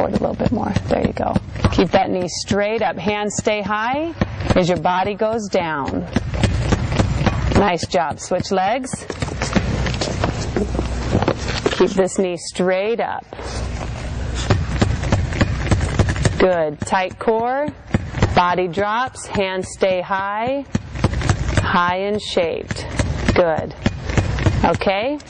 forward a little bit more. There you go. Keep that knee straight up. Hands stay high as your body goes down. Nice job. Switch legs. Keep this knee straight up. Good. Tight core. Body drops. Hands stay high. High and shaped. Good. Okay.